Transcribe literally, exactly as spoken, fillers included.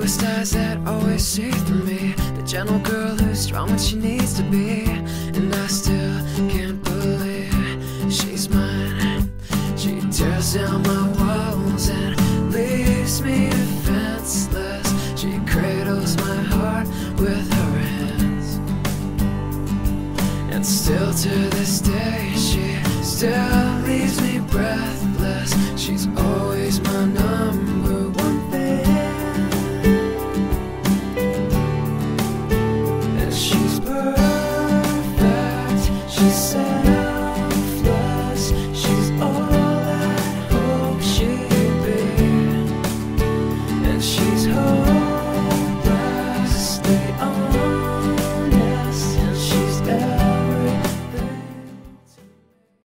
Bluest eyes that always see through me, the gentle girl who's strong when she needs to be. And I still can't believe she's mine. She tears down my walls and leaves me defenseless. She cradles my heart with her hands, and still to this day she still leaves me breathless. She's always my number one fan, and she's perfect, she's selfless, she's all I hope she'd be, and she's hopelessly